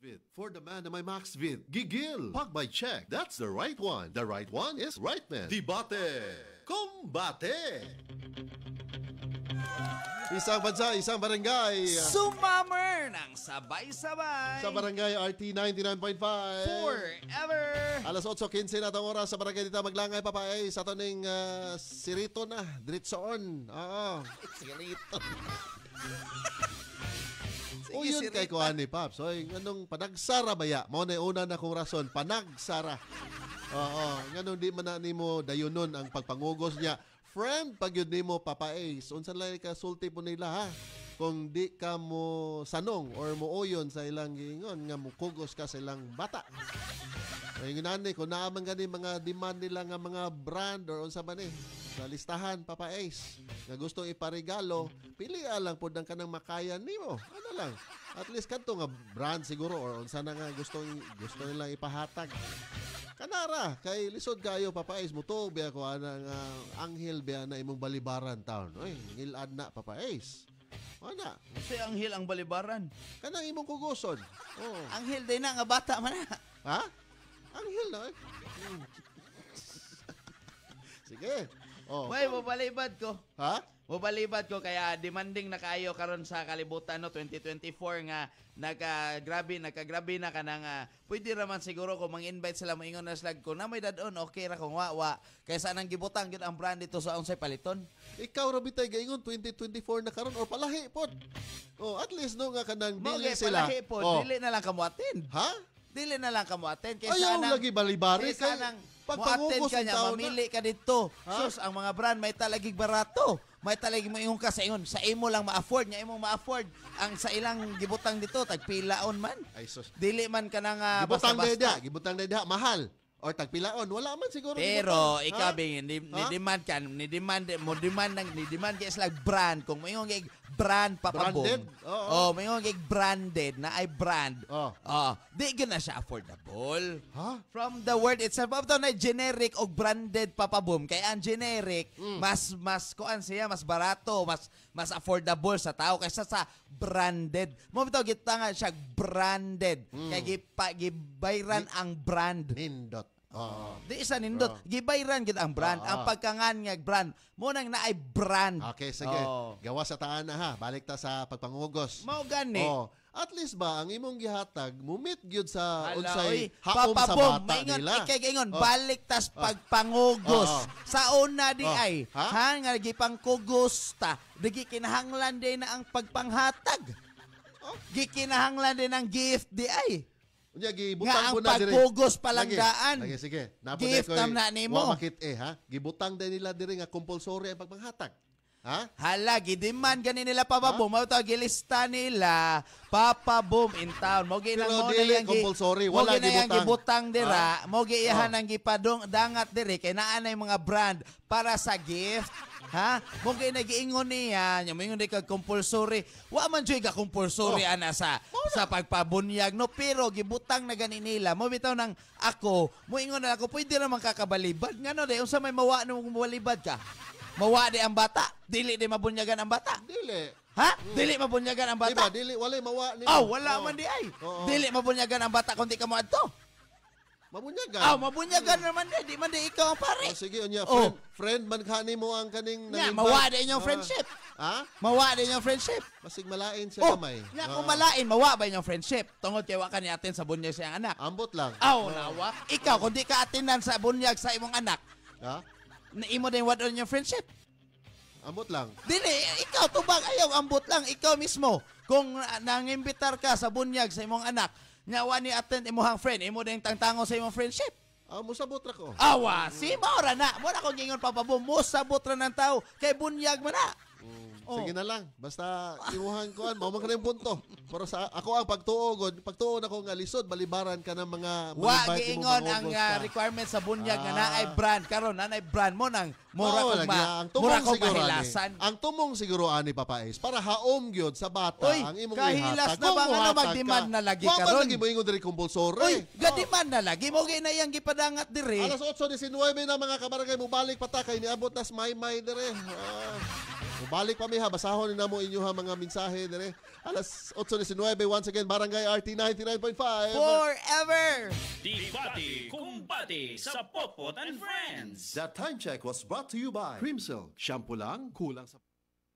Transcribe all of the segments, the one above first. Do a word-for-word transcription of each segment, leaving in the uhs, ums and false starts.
MaxVit. For the man na may MaxVit, gigil. Pag may check, that's the right one. The right one is right man. Debate. Combate. Isang bansa, isang barangay. Sumammer ng sabay-sabay. Sa barangay R T ninety-nine point five. Forever. Alas otso quince na itong oras sa barangay dito maglangay papay sa toning uh, sirito na. Diretsoon. Oo. Sirito. O yun kay kuhan ni Paps. O anong panagsara baya? Mo na una na kong rason. Panagsara. Oo. Ganun di man na ni mo dayunon ang pagpangugos niya. Friend, pag yun ni mo papaes, unsan lang ka sulti po nila ha. Kung di ka mo sanong or mo oyon sa ilang gingon, nga mo kugos ka sa ilang bata. Ay nani, kung naaman gani mga demand nila nga mga brand or unsa ba ni, sa listahan, papaes, nga gustong iparigalo, pili lang po ng kanang makayan ni mo. Ano lang, at least kanto nga brand siguro or unsa na nga gustong, gusto nilang ipahatag. Kanara, kay lisod kayo papaes mo to, biya ko anang uh, anghel biya na imong balibaran taon. Oy, ngilad na papaes. Ana. Si anghel ang balibaran. Kanang imong kuguson. Oh. Anghel din na nga bata man na. Ha? Anghel na. Eh. Hmm. Sige. Oh. May mabalibad ko. Ha? Mabalibad ko kaya demanding na kayo karon sa kalibutan no twenty twenty-four nga nagka-grabe nagka-grabe na kanang uh, pwede raman siguro kung mang-invite sila moingon na slag ko na may dadon okay ra kung wa-wa kaysa nang gibutang gid ang brand dito sa unsay paliton. Ikaw ra bitay gaingon twenty twenty-four na karon or palahi pod. Oh, at least no nga kanang dili okay, sila. Palahi pod, oh. dili na lang kamo attend. Ha? Dili na lang kamo attend kaysa ayaw nang lagi balibari kaysa kay nang pagpangugos ka niya, mamili ka dito. Ha? Sus, ang mga brand may talagig barato. May talagig mo ingon ka sa ingon. Sa imo lang ma-afford niya, imong ma-afford. Ang sa ilang gibutang dito, tagpilaon man. Ay sus. Dili man ka nang uh, gibutang basta-basta. deda, gibutang deda, mahal. Or tagpilaon, wala man siguro. Pero gibutang. ikaw Ha? bing ni, ni demand kan, ni demand mo demand nang ni demand kay sila brand kung mo ingon kay brand papabong. Branded? Oh, mo ingon kay branded na ay brand. Oh. Oh, di gyud na siya affordable. Ha? From the word itself, abto na generic o branded papabom. Kaya ang generic, Mm. mas mas kuan siya, mas barato, mas mas affordable sa tao kaysa sa branded. Mo bitaw kita nga siya branded. Mm. Kaya gipa, gibayran ang brand. Nindot. Oo. Di isa nindot, Oh. gibayran gid ang brand. Oo. Ang pagkangan nga brand, mo nang naay brand. Okay, sige. Oh. Gawa sa taan na ha. Balik ta sa pagpangugos. Mao gani. Oh. At least ba ang imong gihatag mumit gyud sa Hala, unsay oy, haom sa papabom, bata maingon, nila. Ikay ingon, Oh. balik tas Oh. pagpangugos. Oh, oh. Sa una di Oh. ay, Ha? ha, nga gipangkugos ta, di kinahanglan din na ang pagpanghatag. Oh. Gikinahanglan din ang gift di ay. Unya Nga gibutang ang ko na diri. pagkugos Lagi. palandaan. Lagi sige. Napo Gift koy- nam na nimo. wa makit eh ha. Gibutang din nila diri nga compulsory ang pagpanghatag. Ha? Hala, gidiman gani nila papabom. Mao to gilista nila papabom in town. Mo gi nang Pero mo dili na yang gi- compulsory, mo wala gi na yang gibutang. gibutang dira. Mo gi iyahan Oh. ang gipadong dangat diri kay naa na yung mga brand para sa gift. Ha? Mo gi na giingon niya, nya mo ingon di kag compulsory. Wa man joy ka compulsory Oh. ana sa sa pagpabunyag no, pero gibutang na gani nila. Mo bitaw nang ako, mo ingon na ako pwede ra man kakabalibad ngano de unsa may mawa no balibad ka. Mawa di ang bata. Dili di mabunyagan ang bata. Dili. Ha? Dili mabunyagan ang Diba, bata? dili wala mawa ni. Oh, wala man di ay. Oo. Dili mabunyagan ang bata kundi ka mo adto. Mabunyagan. Oh, mabunyagan naman di. Di man di ikaw ang pare. Oh, sige unya Oh. friend, friend man kani mo ang kaning Nya, nang-invite. mawa di inyong Ah. friendship. Ha? Mawa di inyong friendship. Masig malain siya Oh, gamay. nya Ah. kung malain, mawa ba inyong friendship? Tungod kay wa ka ni atin sa bunyag sa iyang anak. Ambot lang. Aw, nawa. Ikaw, kung di ka atinan sa bunyag sa imong anak, Ha? na imo din what on your friendship. Ambot lang. Dili, ikaw tubag ayaw ambot lang ikaw mismo. Kung uh, nangimbitar ka sa bunyag sa imong anak, nyawa ni attend imong friend, imo din tangtango sa imong friendship. Ah, musabot ra ko. Awa, si Maura na. Mura ko gingon papabo, mo sabot ra ng tao kay bunyag man na. Oh. Sige na lang. Basta imuhan ko an, mao man kanang punto. Pero sa ako ang pagtuog, pagtuon ako nga lisod balibaran ka ng mga Wa mag-invite imong giingon mga ang ugos uh, ka. requirement sa bunyag nga Ah. naay brand karon naay brand mo nang mura Oo, ko lagi, ma ang tumong mura ko siguro ani. mahilasan. Ang tumong siguro ani papais para haom gyud sa bata Uy, ang imong kahilas ihatag. na Kung ba nga na muhatag mag-demand ka, na lagi wa man karon? lagi mo ingon diri compulsory. Uy, gadiman na lagi mo gay na yang gipadangat diri. Alas otso diecinueve na mga kabarangay mo balik patakay niabot nas may may dire. Ah. Balik pa mi ha, basahon na mo inyo ha mga mensahe dire. Alas eight nineteen once again Barangay R T ninety-nine point five. Forever! Debate, kumbate sa Potpot and Friends. That time check was brought to you by Crimsil. Shampoo lang, kulang sa...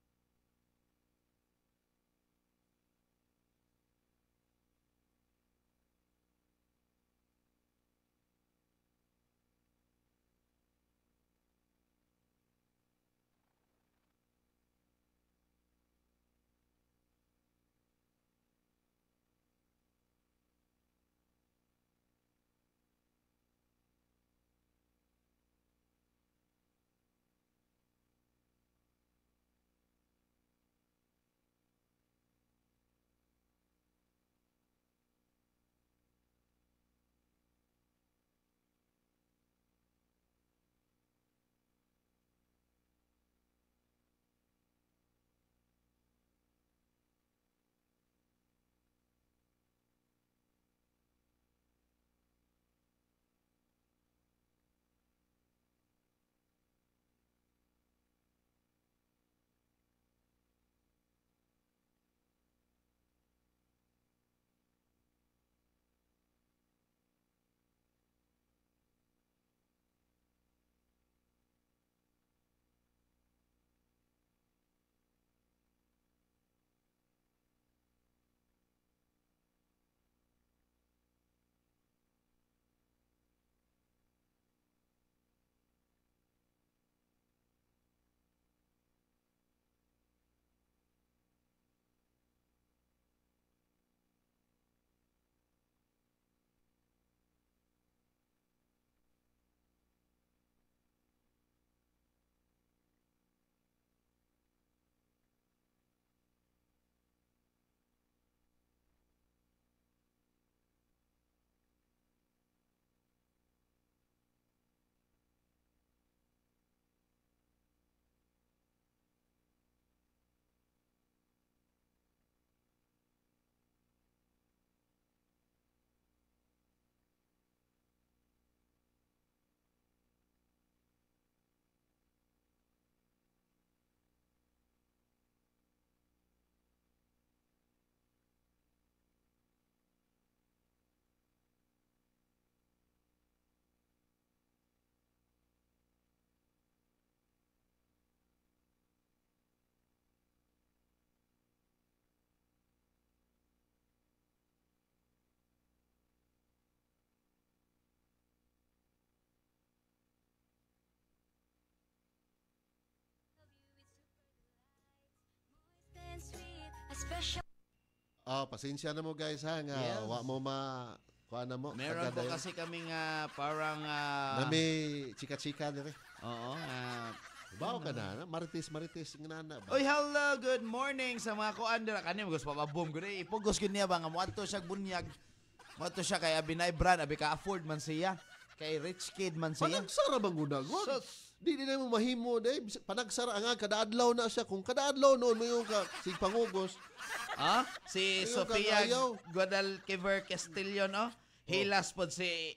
Ah, pasensya na mo guys ha nga Yes. wa mo ma kuha na mo. Meron po pagkadayon. kasi kaming ah, parang... ah, na may chika-chika dire. Oo. ah, Bawo ka na, na, marites marites ng nana ba? Oy, hello, good morning sa mga kuan dira kanim gusto pa boom gud eh. Ipugos gud niya ba nga moadto siya bunyag. Moadto siya kay Abinay brand, abi ka afford man siya. Kay rich kid man siya. Panagsara bang gunag? Wag. Sus. Di di na mo mahimo dai panagsara nga kada adlaw na siya kung kada adlaw noon mo yung ka sig pangugos. Ah, si Ayaw Sofia kang ayaw. Guadalquivir Castillo no. Hilas pod si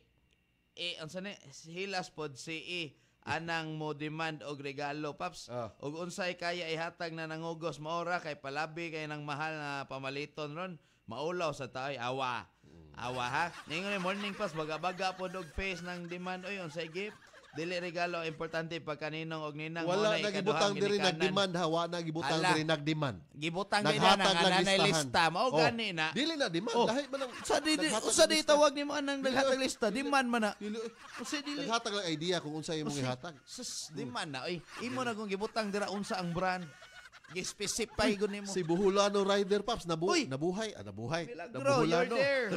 eh unsa ni hilas pod si E anang mo demand og regalo paps. Ah. Og unsay kaya ihatag na nangugos maora kay palabi kay nang mahal na pamaliton ron. Maulaw sa taoy awa. Awa ha. Ningon ni morning pass baga-baga pod og face ng demand oy unsay gift. Dili regalo importante pag kaninong og ninang Wala mo na nagibutang ikaduhang diri ginikanan. nagdemand ha, wa nagibutang Ala. diri nagdemand. Gibutang gid na Naghatag nga lang nanay listahan. lista mao Oh, gani na. Dili na demand Oh. dahil man ang Sa di di naghatag usa ng di lista. tawag nimo anang naghatag lista di man man na. Dili, eh. Usa dili. Naghatag lang idea kung unsay imong Usa- ihatag. Sus di man na oy. Imo na kung gibutang dira unsa ang brand. Gi-specify gud nimo. Si Buhulano Rider Pops nabu Uy. nabuhay, ah, nabuhay. Milagro, you're there.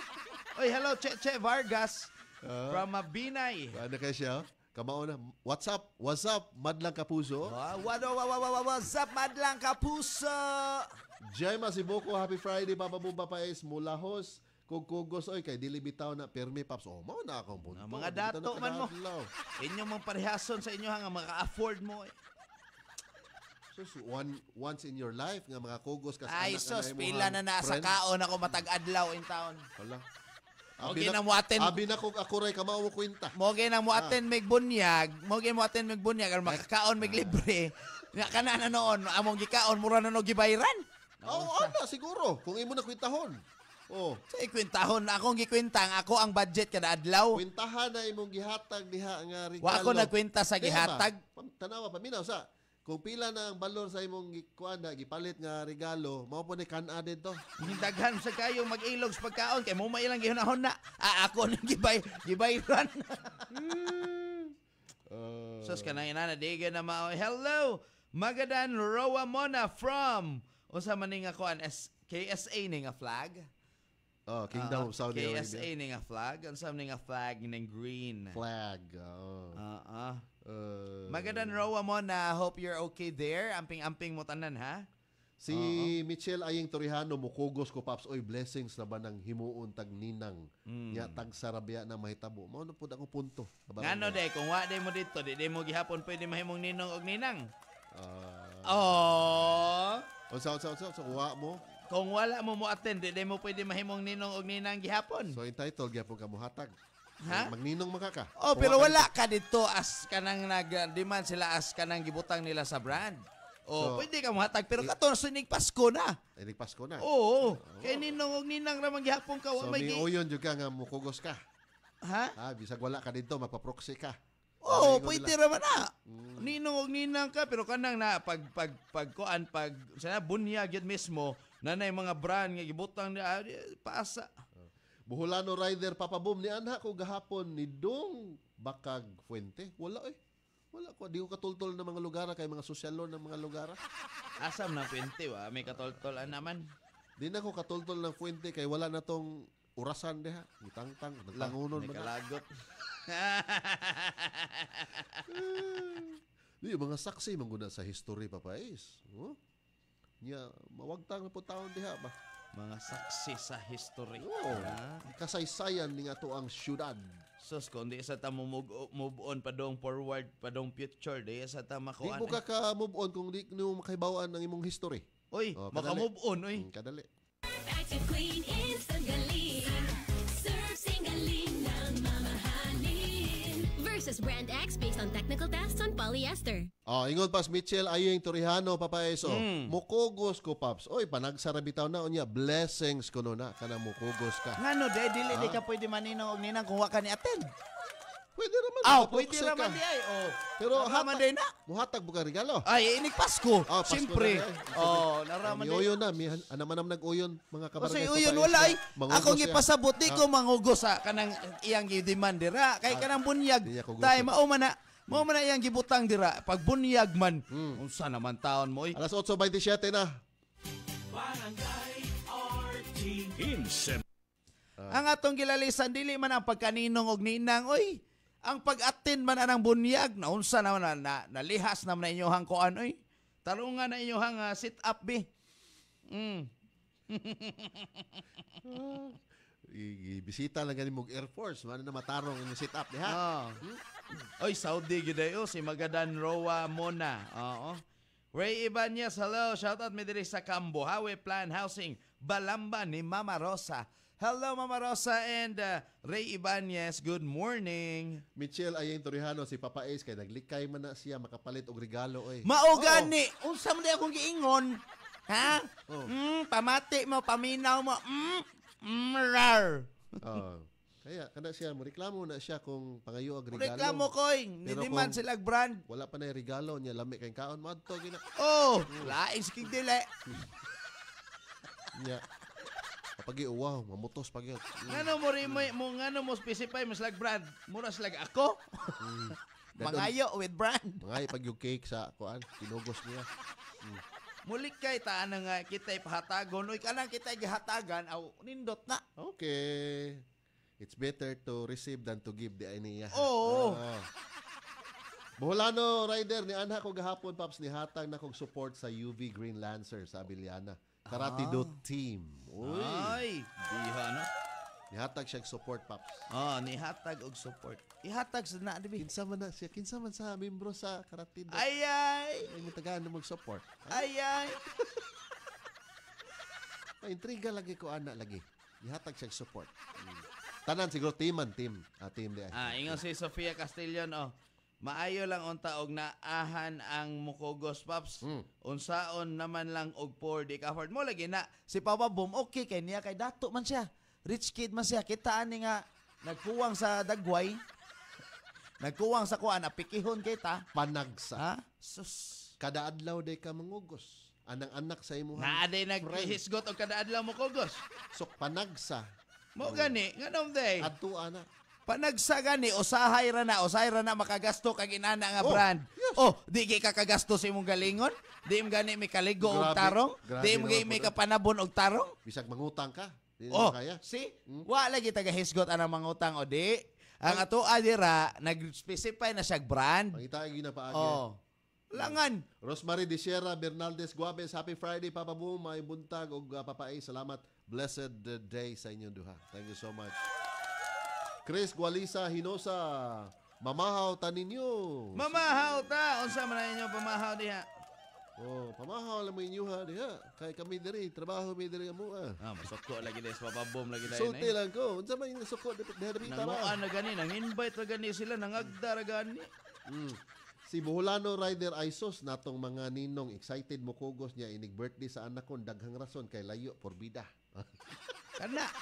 Oy, hello Che Che Vargas Ah. from Mabinay. Ano kay siya? Kamao na. What's up? What's up? Madlang Kapuso. Wa wa wa wa wa what's up madlang kapuso. Jema Siboko, happy Friday, Papa Bumba Paes, Mulahos, Kugkugos, oy, kay Dili Bitaw na, Permi Paps. Oh, mao na akong punto. Ah, mga Di bitaw dato na man mo. kadadlaw. Inyong mga parehason sa inyo nga maka-afford mo. eh. Sus, one, once in your life, nga mga kugos kas Ay anak sus, na imong pila na nasa friend. kaon ako matag-adlaw in town. Wala. Okay na mo attend. Abi na kung ako ray kamao mo kwenta. Mo gay nang mo Ah. attend mig bunyag, mo gay mo attend mig bunyag aron makakaon mig libre. Nga ka na na noon, among gikaon, mura na no gibayran. Oo, oh, ana, siguro. Kung imo na kwintahon. Oh, Sa ikwintahon na akong gikwintang, ako ang budget kada adlaw. kwintahan na imong gihatag diha nga regalo. Wa ako nagkwenta sa Di ba? gihatag. Pam- Tanawa, paminaw sa. Kung pila na ang balor sa imong gikuan na gipalit nga regalo, mao po ni kana dito. Hindaghan sa kayo mag-ilog sa pagkaon kay mo mailang gihunahon na. Ah, ako nang gibay gibayran. Uh, Sus ka nang inana diga na mao. Hello, Magadan Roa Mona from unsa man ni nga kuan S K S A ni nga flag? oh, Kingdom of Saudi K S A Arabia. ni nga flag, unsa man ni nga flag ning green. Flag. Oh. Uh-uh. Uh, Magadan Roa Mona, hope you're okay there. Amping-amping mo tanan ha. Si Michelle Aying Torihano, mukugos ko, Paps. Oy, blessings na ba ng himuon tag ninang. Mm. Nya tag sarabya na mahitabo. Mao na pud akong punto. Ngano de kung wa de mo dito, di de mo gihapon pwede mahimong ninong og ninang. Uh, Oh. unsa unsa unsa unsa kuha mo? Kung wala mo mo attend, di de mo pwede mahimong ninong og ninang gihapon. So entitled gyapon ka muhatag. Ha? Magninong makaka. Oh, pero wala ka dito as kanang nag-demand sila as kanang gibutang nila sa brand. Oh, So, pwede ka muhatag pero kato sinig Pasko na. Ay, Pasko na. Oo. Kay ninong og ninang ra man gihapon ka wa So may may gi- uyon jud ka nga mukugos ka. Ha? Ah, bisag wala ka dito, magpa-proxy ka. Oo, Ay, pwede nila. ra man na. Mm. Ninong og ninang ka pero kanang na pag pag pagkuan pag sana bunyag yun mismo nanay mga brand nga gibutang ni ah, di- paasa. Buholano Rider Papabom ni anha ko gahapon ni Dong Bakag Fuente. Wala eh. Wala ko. Di ko katultol ng mga lugar kay mga sosyalon ng mga lugar. Asam na twenty wa may katoltolan naman. Di na ko katultol ng Fuente kay wala na tong urasan diha. Gitangtang, nagtangunon May man. na. kalagot. Di mga saksi mangguna sa history papais. Oh? Nya mawagtang na po taon diha ba. Mga saksi sa history. Oo. Ah. Kasaysayan ni ato ang syudad. Sus, kung di sa ta mo move, move on pa dong forward, pa dong future, di sa ta Di makuan. mo ka ka move on kung di mo makahibawaan ng imong history. Uy, Oh, maka kadali. move on, uy. Hmm, kadali. Active Queen Instant Galing. Serve singaling ng mamahalin. Versus Brand X based on technical tests on polyester. Oh, ingon pas Mitchell Ayeng Torihano papaeso. Mm. Mukugos ko paps. Oy, panagsara bitaw na unya blessings kuno na kana mukugos ka. Ngano, de, dili Ah. di ka pwede maninong og ninang kung wa ka ni attend. Pwede naman. Aw, makaproxy pwede ka. raman di ay. Oh. Pero Naraman hatag- din na. Muhatag mo ka regalo. Ay, inig Pasko. Ah, Pasko Siyempre. na, eh. Oh, naraman May din. uyon na, may han- anamanam nag-uyon mga kabarangay. Kasi uyon papaes wala na ay. mangugos Akong siya. ipasabot di Ah. ko mangugos sa kanang iyang gi-demand dira. Kay Ah, kanang bunyag. di niya kugos Tay yun. mao man na. Mao man na iyang gibutang dira. Pag bunyag man, Hmm. unsa naman taon mo oy. Alas eight twenty-seven na. Insem Ang atong gilalisan dili man ang pagkaninong og ninang oy. Ang pag-attend man anang bunyag na unsa naman na, na nalihas naman na inyohang kuan oy. Tarungan na inyohang uh, sit up bi. Mm. I- Ibisita lang ganin mong Air Force. Ano na matarong yung sit up diha. Ah. Oy, Saudi gid ayo si Magadan Roa Mona. Oo. Ray Ibanez, hello. Shout out mi diri sa Cambo. Highway Plan Housing, Balamba ni Mama Rosa. Hello Mama Rosa and uh, Ray Ibanez, good morning. Michelle Ayeng Torihano, si Papa Ace, kay naglikay man na siya makapalit og regalo. Oy. Mao gani, unsa man di akong giingon? Ha? Oo. Mm, pamati mo, paminaw mo. Mm, mm, rar. Oh. Kaya kada siya mo reklamo na siya kung pangayo og regalo. Reklamo koy, Pero nidiman kung- sila og brand. Wala pa na yung regalo niya lami kay kaon madto gina. Oh, laing sikig dili. Niya. Kapag wow, mamutos pag yun. Mm. Ngano mo rin mo, mo ngano mo specify mo slag brand? Mura slag ako. Mm. Mangayo with brand. Mga pag yung cake sa kuan, tinugos niya. Muli kay ta nga kita ipahatagon. Uy, kanang kita gihatagan, aw nindot na. Okay. It's better to receive than to give, di ay niya. Oo. Ah. Buholano Rider ni Anha ko gahapon Paps ni hatag na kog support sa U V Green Lancer sa Abiliana. Karate Ah. do team. Uy. Ay, diha no. Nihatag siya og support Paps. Oh, ni hatag og support. Ihatag sa na dibi. Kinsa man na siya, kinsa man sa membro sa Karate do. Ay ay. Ay mo tagaan na mag-support. Ay ay. Ay, intriga lagi ko ana lagi. Nihatag siya og support. Mm. Tanan siguro team man team. Ah, team di ay. Ah, ingon si Sofia Castillon oh. maayo lang unta og naahan ang mukogos Paps. Mm. Unsaon naman lang og poor di ka afford mo lagi na si Papa Boom okay kay niya kay dato man siya. Rich kid man siya kita ani nga nagkuwang sa dagway. Nagkuwang sa kuan apikihon kita. Panagsa. Ha? Sus. Kada adlaw day ka mangugos. Anang anak sa imo. Naaday naghisgot og kada adlaw mukogos. So panagsa. Mo gani nganong day. Adto ana. Panagsa gani usahay ra na usahay ra na makagasto kag inana nga Oh, brand. yes. Oh, di kay kakagasto sa imong galingon? Di im gani mi kaligo og Grabe, tarong? grabe Di im naman mi po na. kapanabon og tarong? Bisag mangutang ka. Di Oh, na kaya. see? Hmm? Wa lagi taga hisgot anang mangutang o di. Ang ato adira nag-specify na siya brand. Pangita ay ginapaagi. Oh. Langan. Rosemary De Sierra Bernaldez Guabes, happy Friday, Papa Boom, may buntag og uh, papaay. Salamat. Blessed uh, day sa inyong duha. Thank you so much. Chris Gualisa Hinosa, mamahaw ta ninyo. Mamahaw ta. Unsa man na inyo pamahaw diha? Oh, pamahaw lang mo inyo ha diha. Kay kami diri, trabaho mi diri amo ah. Ah, masukko lagi des Papa Boom lagi dayon. Sulti lang ko. Unsa man yung suko diha diha Nanguan na gani, nang invite ra gani sila, nangagda ra gani. Mm. Si Buholano Rider Isos natong mga ninong excited mo kugos niya inig birthday sa anak ko daghang rason kay layo porbida. Kana.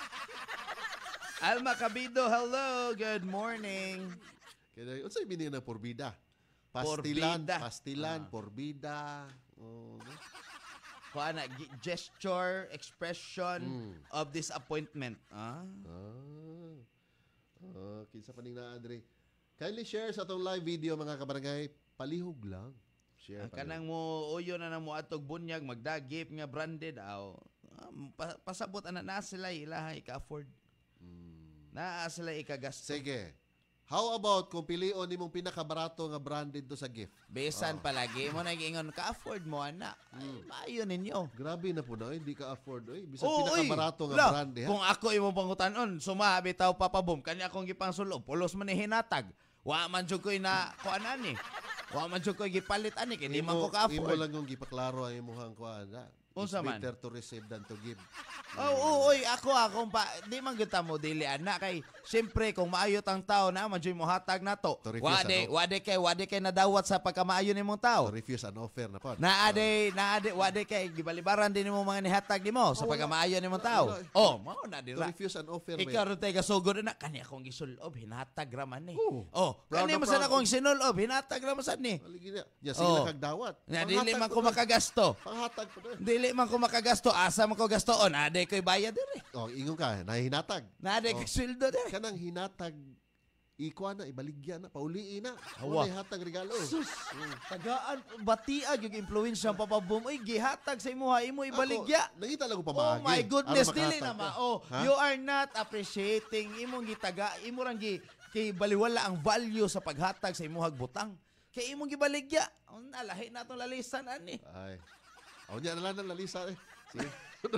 Alma Cabido, hello, good morning. Kaya unsay meaning ng porbida? Pastilan, Porbida. pastilan, Ah. porbida. Oh, no? Kuana, gi- gesture, expression Mm. of disappointment. Ah. Ah. Ah, kinsa pa ning naa Andre. Kindly share sa atong live video mga kabarangay, palihog lang. Share Ang pa kanang mo uyo na na mo atog bunyag magdagip nga branded aw. Ah, pa- pasabot ana na sila ilaha ika-afford. Mm. Na sila ikagasto. Sige. How about kung pilion nimong pinakabarato nga branded to sa gift? Besan palagi mo nag-ingon ka-afford mo ana. Ay, maayo ninyo. Grabe na po na, hindi ka afford. Oy, bisag Oo, oy. pinakabarato nga La, brand eh, ha? Kung ako imong pangutanon, sumabi taw Papa Boom, kanya akong gipang sulob, pulos man ni hinatag. Wa man jud koy na kuan ani. Wa man jud koy gipalit ani kay di man ko Imo ka-afford. lang yung gipaklaro ang imong kuan. ha? It's Unsa man? better to receive than to give. Oh, oh, oy, ako akong pa, di man gyud ta mo dili ana kay siyempre kung maayo tang tao na man jud mo hatag nato. To refuse, Wade, ano? wade kay wade kay nadawat sa pagkamaayo nimong tao. To refuse an offer na po. Naade, naade, wade kay gibalibaran din mo mga nihatag nimo sa Oh, pagkamaayo nimong tao. wala. Oh, mao na To dira. refuse an offer. Ikaw rin tayo kasugod na, kanya akong gisulob, hinatag raman ni. Oo. Oh, Proud kanya na masan proud. akong sinulob, hinatag raman sad ni. Aligi na. Ya sila Oh. kagdawat. Na dili man ko doon. makagasto. Panghatag po doon. Dili man ko makagasto, asa man ko gastoon, ade ko'y bayad dire. Oh, ingon ka, nahinatag. Nade Oh. ko'y sweldo dire. Kanang hinatag ikuha na, ibaligya na, pauliin na. Hawa. Wala hatag regalo. Sus, tagaan, batiag yung influensya ng Papa Boom. Uy, gihatag sa imuha, imo ibaligya. Ako, nangita lang ko Oh pamagi. my goodness, Aron dili makahatag na ma. ka. Oh, Ha? you are not appreciating imong gitaga, imo rang gi kay baliwala ang value sa paghatag sa imuhag butang. Kay imong gibaligya. Ang nalahi na itong lalisan ani. Ay. Ako niya na lang ng lalisa eh. Sige.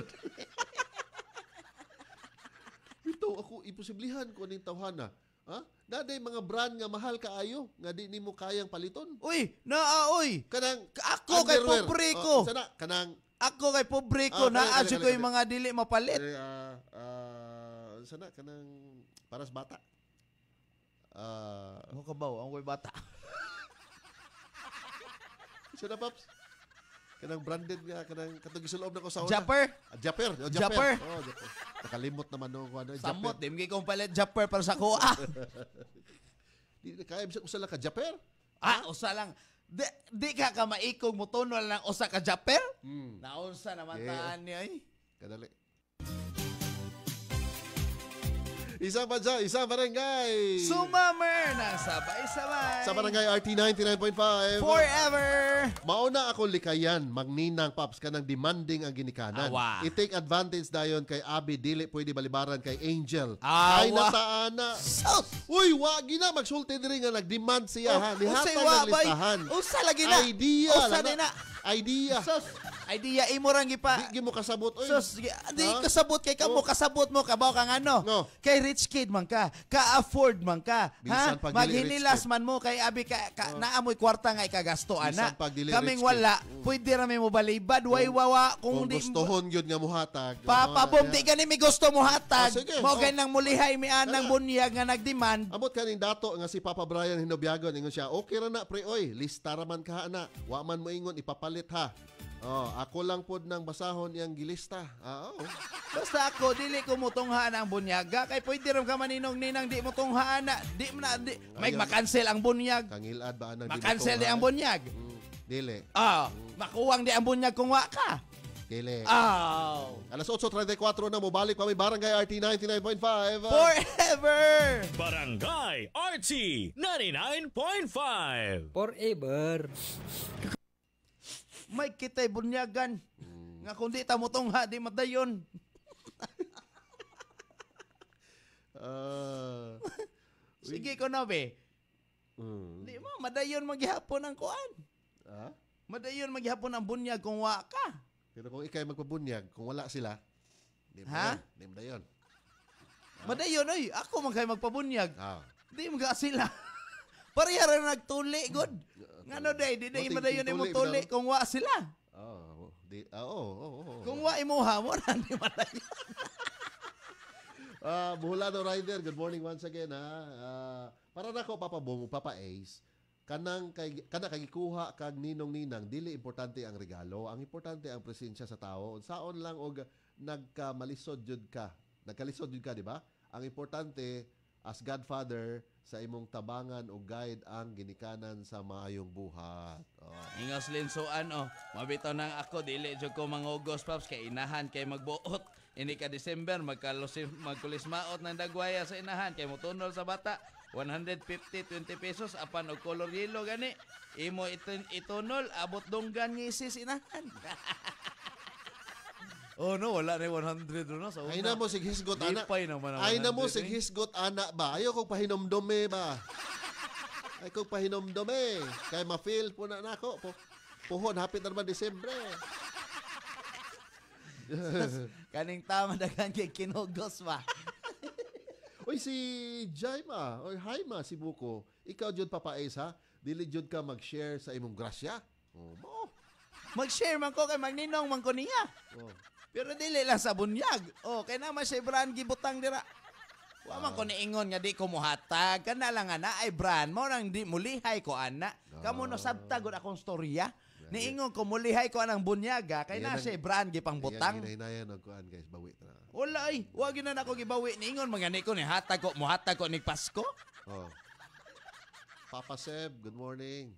Ito ako, imposiblihan ko ning tawhana. Ha? Naday mga brand nga mahal kaayo nga di nimo kayang paliton. Uy, naa oy. Kanang Ako kay underwear. pobre Oh, ko. sana kanang Ako kay pobre ko, Ah, naa kali, jud kali, ko yung kali. mga dili mapalit. eh, ah, ah, sana kanang para sa bata. Ah, Mo kabaw, ang way bata. sana paps. Kanang branded nga kanang katong gisulob na ko sa una. Japper, Ah, Japper. Oh, Japper. Oh, Japper. Nakalimot naman no ko ano, samot, Japper. di mo kong palit Japper para sa kuha. Di na kaya bisag usa lang ka Japper. Ah, usa lang. Di, di ka ka maikog mo tunol ng usa ka Japper? Hmm. Naunsa naman Yeah. taan niya eh. Kadali. Isa pa dyan, isa barangay. Sumamer na sabay-sabay. Sa barangay R T ninety-nine point five. Forever. Mauna ako likayan, magninang paps ka ng demanding ang ginikanan. Awa. I-take advantage dayon kay Abi, dili pwede balibaran kay Angel. Awa. Ay nataana. Sus! Uy, wagi na, magsulti diri nga nag-demand siya ha. Usay Nihatag wa ng bay. listahan. Usa lagi na. Idea. Usa lang din na. Idea. Sus! idea imo rang gipa. Di gi mo kasabot oy. Sus, di Ha? kasabot kay kamo, Oh. kasabot mo kabaw kang ano. No. Kay rich kid man ka, ka-afford man ka. Bisan Ha? pag dili Maghinilas rich kid. man mo kay abi ka, ka naamoy kwarta nga ikagasto ana. Bisan pag dili Kaming rich kid. wala, pwede ra may mo balibad, way wawa Kung kung di gustohon gyud nga muhatag. Papabom di gani mi gusto mo hatag. Ah, sige. Mo Oh. ganang mulihay mi anang bunyag nga nagdemand. Amot kaning dato nga si Papa Brian Hinobiagon ingon siya, okay ra na pre oy, lista ra man ka na. Wa man mo ingon ipapalit ha. Oh, ako lang pod nang basahon iyang gilista. Ah, oo. Basta ako dili ko mutunghaan ang bunyaga kay pwede ram ka maninong ninang di mo tunghaan na di mo na di may Ayaw. makansel ang bunyag. Kangilad ba anang Makansel di matuha? ang bunyag. Mm, dili. Ah, makuwang di ang bunyag kung wa ka. Dili. Ah, Alas eight thirty-four na mo balik pa may Barangay R T ninety-nine point five. forever. Barangay R T ninety-nine point five. Forever. May kitay bunyagan. Nga kung di ta mo tungha di madayon. Ah. Sige ko na be. Mm. Di mo madayon maghapon ang kuan. Ah? Madayon maghapon ang bunyag kung wa ka. Pero kung ikay magpabunyag, kung wala sila, di mo Ha? yun. Di mo na yun. Madayon oy, ako man kay magpabunyag. Ah. Di mga sila. Pareha ra nagtuli god. Ngano day, di day Mating madayon imo tuli, tuli bitaw. kung wa sila. Oh, di, ah, oo, oo, oo. Kung wa imuha mo na di madayon. Ah, Buholano Rider, good morning once again ha. Ah, para nako Papa Bong, Papa Ace, kanang kay kana kay gikuha kag ninong-ninang dili importante ang regalo, ang importante ang presensya sa tao. Unsaon lang og nagkamalisod jud ka. Nagkalisod jud ka, di ba? Ang importante as Godfather sa imong tabangan o guide ang ginikanan sa maayong buhat. Oh. Ingos linsuan oh. Mabitaw nang ako dili jud ko mangugos paps kay inahan kay magbuot. Ini ka December magkalusim magkulismaot ng dagwaya sa inahan kay motunol sa bata. one fifty, twenty pesos apan og color yellow gani. Imo itun itunol abot donggan ngisis inahan. Oh no, wala na one hundred no sa una. Ay na mo sig hisgot ana. Lipay naman ang Ay na mo one hundred, sig eh. hisgot ana ba? Ayo kog pahinomdome ba? Ay kog pahinomdome kay ma-feel po na nako po. Puhon hapit na naman Disyembre. Kaning tama daghan kay kinugos ba. Oy si Jaima or Haima si Buko, ikaw jud Papa Ace ha? Dili jud ka mag-share sa imong grasya. Oh, mo. Mag-share man ko kay magninong man ko niya. Oh. Pero dili lang sa bunyag. Oh, kay naman siya brand gibutang dira. Wa man ko niingon nga di ko muhatag. Kana lang ana ay brand mo nang di mulihay ko ana. Kamo no sabtagod akong storya. Niingon ko mulihay ko anang bunyaga kay Yan na ang- siya brand gipang butang. Yan hinahinayan og kuan guys, bawi na. Wala ay, wa gyud na ako gibawi niingon mga ni ko ni hatag ko muhatag ko ni Pasko. Oh. Papa Seb, good morning.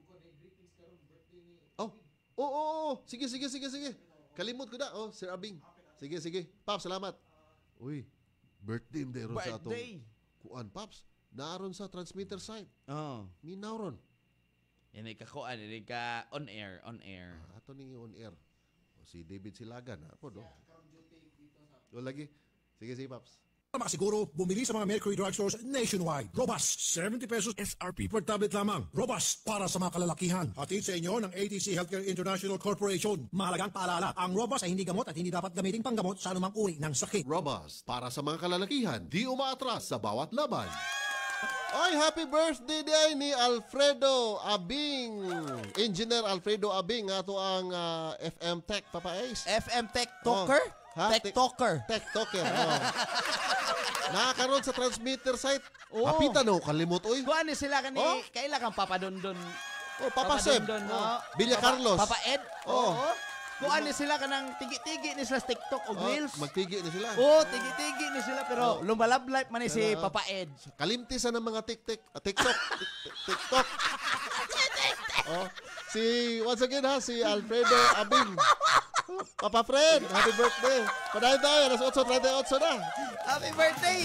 Oh, oo, oh, oh, oh. Sige, sige, sige, sige. Kalimot ko na. Oh, Sir Abing. Sige, sige. Paps, salamat. Uy, birthday mo ron sa atong Birthday. kuan, Paps. Naaron sa transmitter site. Oh. Minaw ron. Ini ka kuan, ini ka on air, on air. Ah, ato ni on air. O, si David Silagan. Apo, do. O, lagi. Sige, sige, Paps. Makasiguro, bumili sa mga Mercury Drugstores nationwide. Robust, seventy pesos S R P per tablet lamang. Robust para sa mga kalalakihan. Hatid sa inyo ng A T C Healthcare International Corporation. Mahalagang paalala, ang Robust ay hindi gamot at hindi dapat gamiting panggamot sa anumang uri ng sakit. Robust, para sa mga kalalakihan, di umaatras sa bawat laban. Oy, happy birthday day ni Alfredo Abing. Engineer Alfredo Abing, ato ang ah, F M Tech, Papa Ace. F M Tech Talker? Ha? Tech Talker. Tech Talker. Oh. Nakakaroon sa transmitter site. Oo. Hapitan no, kalimot oy. Kuan ni sila kani, Oh. kaila kang papadondon. Oh, Papa Seb. Dondon, Oh. oh. Villa Papa- Carlos. Papa Ed. Oh. Oo. Kuan ni sila kanang tigi-tigi ni sila sa TikTok o Oh, Reels. magtigi na sila. Oh, tigi-tigi ni sila pero Oh. lumalablay man ni si Ano? Papa Ed. Kalimtisan ng mga TikTok, ah, TikTok, Tik- TikTok. Oh, si once again ha, si Alfredo Abing. Oh, Papa Fred, happy birthday. Padayon tayo, alas eight thirty-eight na. Happy birthday!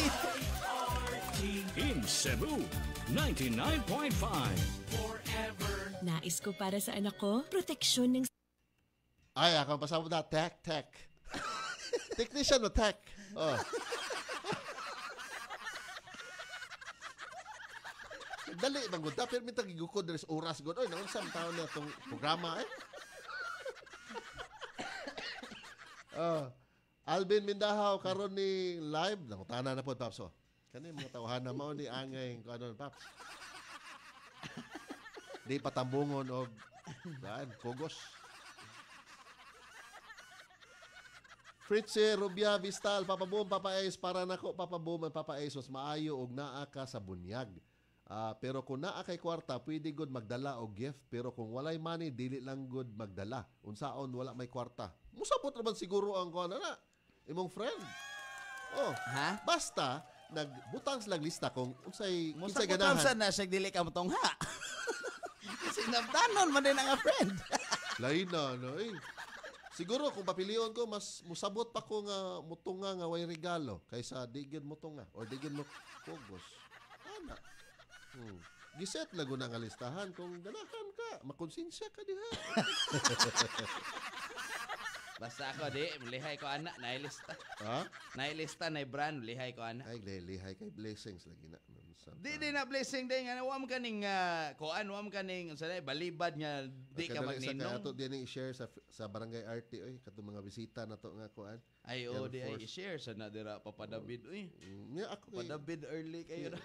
In Cebu, ninety-nine point five. Nais ko para sa anak ko, proteksyon ng Ay, ako pasabot na, tech, tech. Technician na tech. Oh. Dali, bang gud. Pero may tagigukod, there's oras gud. Oy, naon sa tao na itong programa eh. Oh. Alvin Mindahaw karon ni live nangutana na po Paps. Oh. Kani mga tawhan na mao ni angay ko ano Paps. Di patambungon og daan kugos. Fritzy Rubia Vistal Papa Boom Papa Ace para nako Papa Boom and Papa Ace was maayo og naa ka sa bunyag. Ah, pero kung naa kay kwarta, pwede good magdala og gift, pero kung walay money, dili lang good magdala. Unsaon wala may kwarta. Musabot naman siguro ang kuan na imong friend. Oh, Ha? basta nagbutang sila lista kung unsay Musa kinsay ko ganahan. na siya dili ka motong ha. Kasi nabtanon man din ang friend. Lain na, no, eh. Siguro kung papilion ko mas musabot pa ko nga mutunga nga way regalo kaysa digid mutunga or digid mo kugos. Ana. Hmm. Giset lago na nga listahan kung ganahan ka, makonsensya ka diha. Basta ako di, lihay ko anak, nailista. Ha? Nailista na brand, lihay ko anak. Ay, lihay kay blessings lagi na. Di di na blessing din nga wam kaning uh, kuan wam kaning sa balibad nga di ka magninong. Ato din i-share sa sa barangay R T oy katong mga bisita na to nga kuan. Ay o di ay i-share sa na dira Papa David uy. Mm, yeah, ako Papa kay David early kayo na.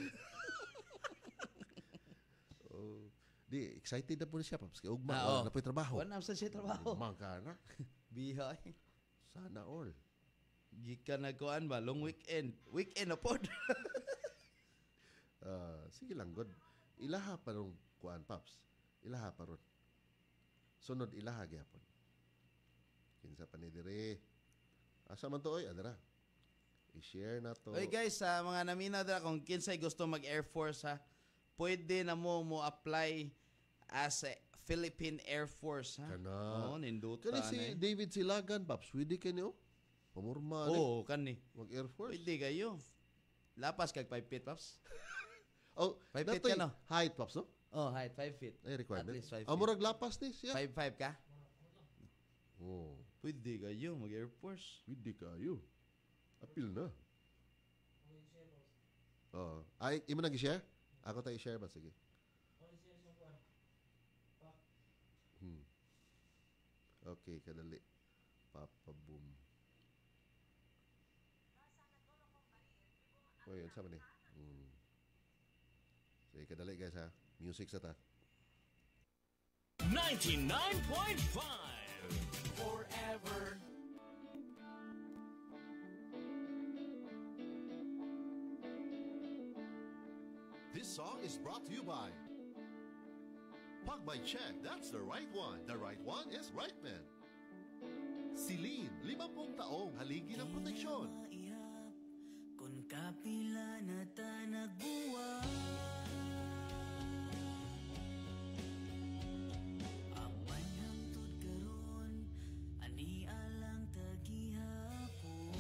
oh, di excited na po siya paps kay ugma Ah, oh. na po'y trabaho. Wala sa siya trabaho. Mangka na. Bihay. Sana all. Gikan na kuan ba long weekend. Weekend na pod. Ah, sige lang god. Ilaha pa ron kuan paps. Ilaha pa ron. Sunod ilaha gyapon. Kinsa pa ni dire. Asa man to oy adara. I-share na to. Oy guys, sa mga namina dira kung kinsay gusto mag Air Force ha, pwede na mo mo apply as a Philippine Air Force ha. Kana. Oh, ninduta Kani na. si eh. David Silagan paps. Pwede kani oh. Pamurma ni. Oo, kani. Mag Air Force. Pwede kayo. Lapas kag five feet paps. Oh, Five nato feet ka, no? height paps no? Oh, height five feet. Ay requirement. At least five Ah, feet. murag lapas ni siya. five five ka? Oh, Pwede kayo mag Air Force. pwede kayo. Apil na. Oh, ay imo nang i-share? Ako tayo i-share ba sige. Hmm. Okay, kadali. Papa boom. Oh, yun, sama ni. Hmm. Sige, kadali guys ha. Music sa ta. ninety-nine point five Forever. This song is brought to you by Pag by Check, that's the right one. The right one is Right Man. Celine, limampung taong haligi ng proteksyon. Kung kapila na ta nagbuwag ang panhangtod karon ani alang tagihapon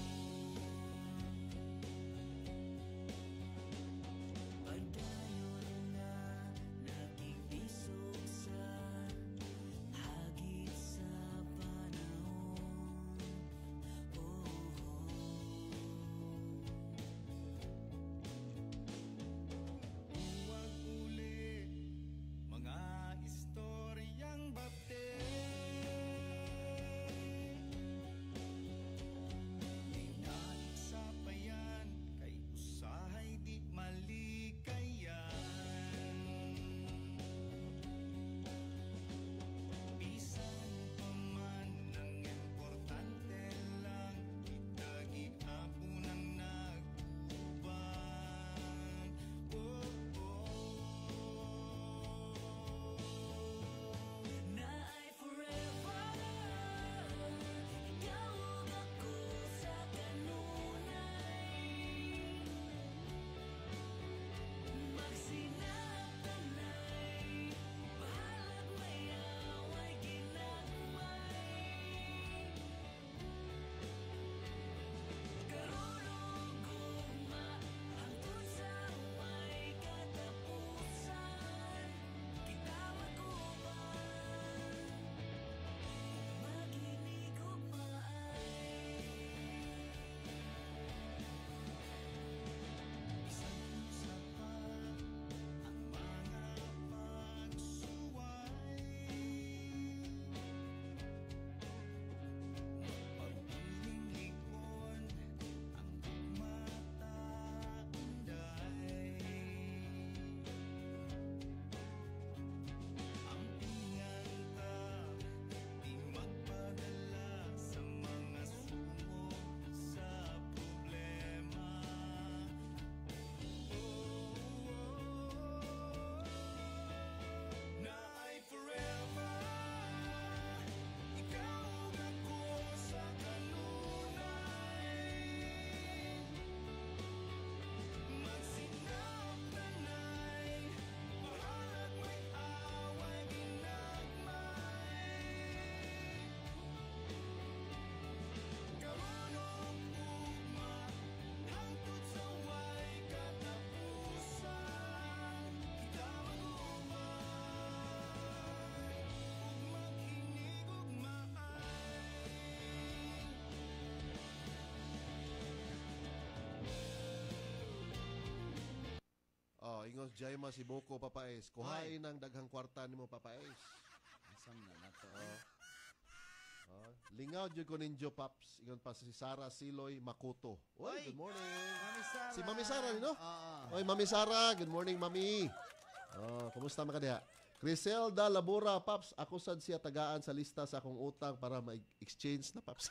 pagdayon na nagibisog sa hagit sa panahon. Oh, oh. ingos Jaima si Boko Papais. Kuhain ng daghang kwarta nimo Papais. Asam na nato. Oh, lingaw jud ko ninyo Paps. Ingon pa si Sara Siloy Makuto. Oy, Oy. good morning. Mami Sara. Si Mami Sara, no? Oo. Oy, Mami Sara, good morning, Mami. Oh, kumusta man ka diha? Criselda Labura, Paps, ako sad siya tagaan sa lista sa akong utang para ma-exchange na, Paps.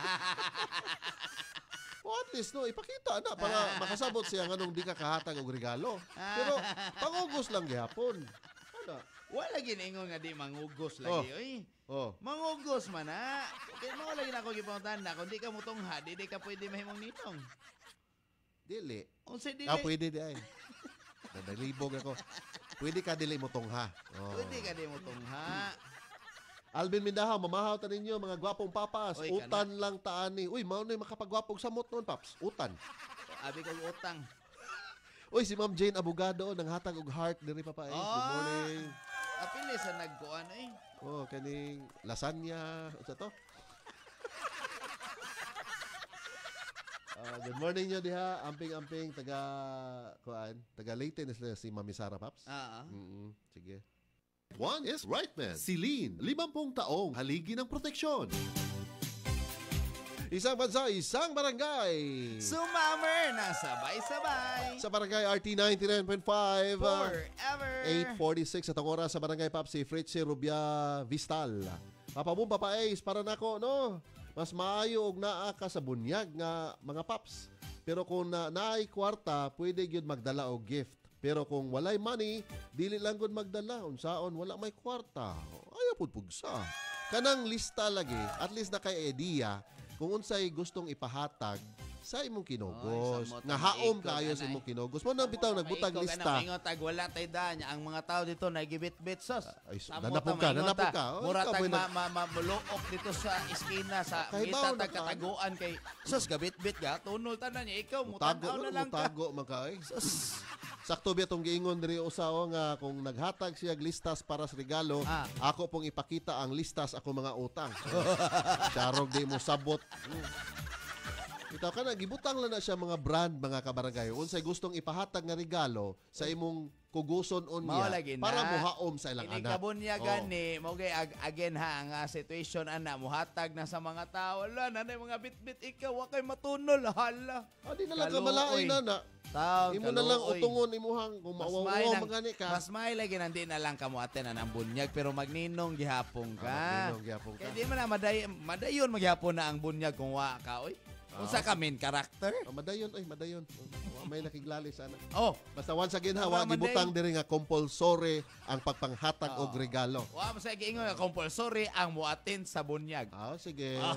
O at least, no, ipakita na para makasabot siya nga nung di ka kahatag og regalo. Pero, pangugos lang gihapon. Ano? Wala giningon nga di mangugos Oh. lagi. Oy. Oh, Mangugos man na. Kaya mo lagi na ako gipangutan na kung di ka mutongha, di di ka pwede mahimong nitong. dili. Unsa dili? Ah, pwede di ay. Nadalibog ako. Pwede ka dili mo tongha. Oh. Pwede ka di mutongha. Alvin Mindahaw, mamahaw ta ninyo, mga gwapong papas. Uy, Utan lang taani. Uy, mao na makapagwapong samot noon, Paps. Utan. Abi kong utang. Uy, si Ma'am Jane Abogado, nang hatag og heart diri pa pa. Good Ah. morning. Apili sa nagkuan eh. Oh, kaning lasagna. Ano to? Ah, good morning nyo diha. Amping-amping taga kuan, taga Leyte na sila si Mami Sara Paps. Ah. Mm. Sige. One is right man. Celine, limampung taong haligi ng proteksyon. Isang bansa, isang barangay. Sumamer na sabay-sabay. Sa barangay R T ninety-nine point five. ah, Forever. eight forty-six at ang oras sa barangay Paps si Fritzy Rubia Vistal. Papabong papaes para nako no. Mas maayo og naa ka sa bunyag nga mga Paps. Pero kung na naay kwarta, pwede gyud magdala og gift. Pero kung walay money, dili lang gud magdala. Unsaon wala may kwarta. Ayaw pud pugsa. Kanang lista lagi, at least na kay idea kung unsay gustong ipahatag sa imong kinogos. Oy, sa mo Nga ta haom maikog, kaayo sa anay. imong kinogos. Mo nang bitaw nagbutag Maikog, lista. Ano, ingon tag wala tay danya. Ang mga tao dito nagibit-bit sos. Ay, Sa nanapog mo ka, ta, maingon nanapog ta. ka. Oh, Mura ikaw tag boy, ma, nag- ma, ma, muluok dito sa iskina sa Kaibaw kita na tag ka. kataguan kay sos gabit-bit ka. Tunol tanan niya ikaw mo Mutago, tanaw na ano, lang ka. mutago man ka eh. Sakto ba itong giingon diri usaw nga kung naghatag siya og listas para sa regalo, Ah. ako pong ipakita ang listas ako mga utang. Charog di mo sabot. Mm. Ito ka na, gibutang lang na siya mga brand, mga kabarangay. Unsay gustong ipahatag nga regalo sa imong kuguson Mao unya lagi na. para muhaom sa ilang Ini anak. kabunyagan Oh. ni mo gay ag again ha ang ah, situation ana muhatag na sa mga tao. Wala na na mga bit-bit ikaw wa kay matunol hala. Ah, di na lang ka Kaluoy. malain na na. Taon Imo na lang kaluoy. utungon imuhang kung Mas may mawawaw nang- magani ka. Mas may lagi nang di na lang kamo aten ang bunyag pero magninong gihapon ka. Ah, magninong gihapon ka. Kaya di man na maday madayon maghapon na ang bunyag kung wa ka oy. Unsa ka main character? Ah, madayon ay madayon. Oh, may nakiglali sana. Oh, Basta once again ha, Tama, wa Manday. gibutang diri nga compulsory ang pagpanghatag og regalo. wa mo sa giingon nga compulsory ang muatin sa bunyag. Ah, sige. Ah.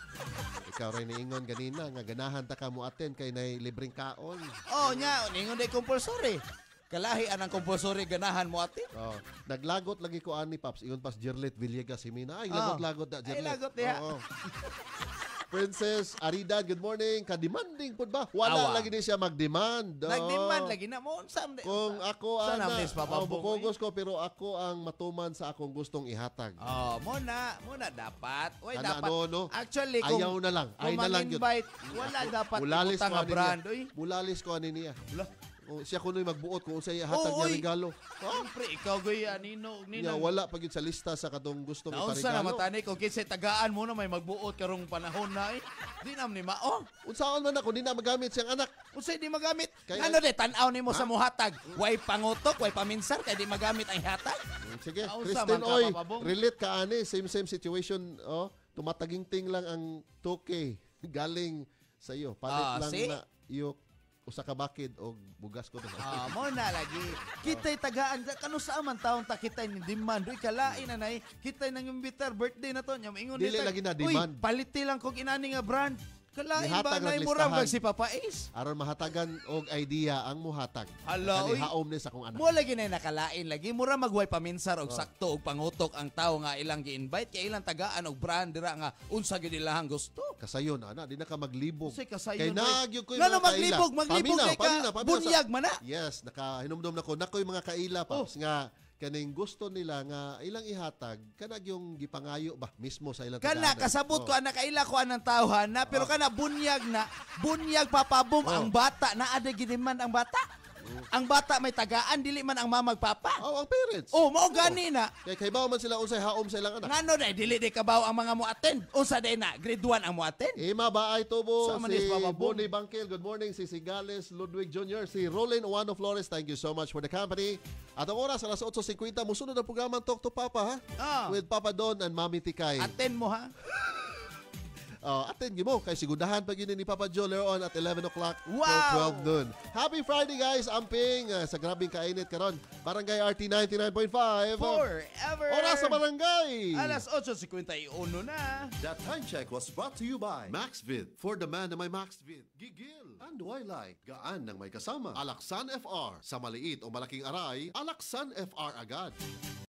Ikaw rin niingon ganina nga ganahan ta ka mo aten kay nay libreng kaon. Oh, nya ningon day compulsory. Kalahi anang compulsory ganahan mo atin. Oh, naglagot lagi ko ani Paps, iyon pas Jerlet Villegas Simina. Ay, Ah. lagot-lagot da Ay, Jerlet. lagot diha. Oo. Princess Aridad, good morning. Ka-demanding pud ba? Wala Awa. lagi ni siya mag-demand. Oo. Nagdemand lagi na mo unsa Kung ako Sana ana, miss oh, papabong, bukogos ko pero ako ang matuman sa akong gustong ihatag. Oh, muna, muna dapat. Oy, Ana, dapat. ano, no? Actually, kung Ayaw na lang. Ay kung na lang yun. mag-invite, wala dapat Mulalis ibutang ko nga ani brand, niya. oy. Mulalis ko ani niya. Wala. O, siya kuno'y magbuot kung unsay hatag Oo, niya oy. regalo. Siyempre, ikaw gaya, nino, Niya, nino. wala pa gyud sa lista sa katong gustong Naunsa iparigalo. na matani kung kinsay tagaan mo na may magbuot karong panahon na eh. Di nam ni mao. Unsaon man ako, di na magamit siyang anak. Unsay di magamit? Kaya- ano de tan-aw nimo sa muhatag? Way pangutok, way paminsar kay di magamit ang hatag. Sige, Naunsa Kristen, man ka, oy, papabong? relate ka ani, same-same situation. Oh, tumataging-ting lang ang two K galing sa iyo. Palit Ah, lang see? na iyo usa ka bakid og bugas ko. Ah, mo na lagi. Kita'y tagaan kanu sa man taon ta kita'y ni demand. Uy kalain na nay. Kita'y nang imbitar birthday na to. Nya maingon Dili nitag, lagi na "Uy, demand." paliti lang kog inani nga brand. Kalain Ihatag ba ng nay mura listahan. kag si Papa Ace? Aron mahatagan og idea ang muhatag. Hala, Kani uy. haom ni sa akong anak. Mo lagi na nakalain lagi mura magway paminsar og sakto og pangutok ang tao nga ilang gi-invite kay ilang tagaan og brand dira nga unsa gyud ilahang gusto. Kasayon ana, di na ka maglibog. Say Kay kasayon. nagyog ko yung Ngano mga kaila. maglibog, maglibog Paminaw, kay ka. paminaw, paminaw sa- Bunyag man na. Yes, naka hinumdum na ko. Nakoy mga kaila Paps nga kaning gusto nila nga ilang ihatag kanag yung gipangayo ba mismo sa ilang Kana tagaan. kasabot ko Oh. ana kaila ko anang tawhan na pero kana bunyag na bunyag papabom Oh. ang bata na ada gidiman ang bata. Ang bata may tagaan, dili man ang mama magpapa. Oh, ang parents. Oh, mao gani na. Kay kay bawo man sila unsay haom sa ilang anak. Ngano na dili di kabaw ang mga mo attend. Unsa day na grade one ang mo attend. Ima Baay Tubo, Sama si ni Papa Bong. Bonnie Bangkil, good morning. Si Sigales Ludwig Junior, si Rolin Uano Flores, thank you so much for the company. At ang oras, alas eight fifty, musunod ang programa Talk to Papa, ha? Ah. With Papa Don and Mami Tikay. Attend mo ha. Oh, attend mo kay sigudahan pag yun ni Papa Joe later on at eleven o'clock till Wow! twelve noon. Happy Friday guys, amping uh, sa grabing kainit karon. Barangay R T ninety-nine point five. Forever. Oras sa barangay. Alas eight fifty-one na. That time check was brought to you by MaxVid. For the man na may MaxVid, gigil and wildlife. Gaan ng may kasama. Alaksan F R. Sa maliit o malaking aray, Alaksan F R agad.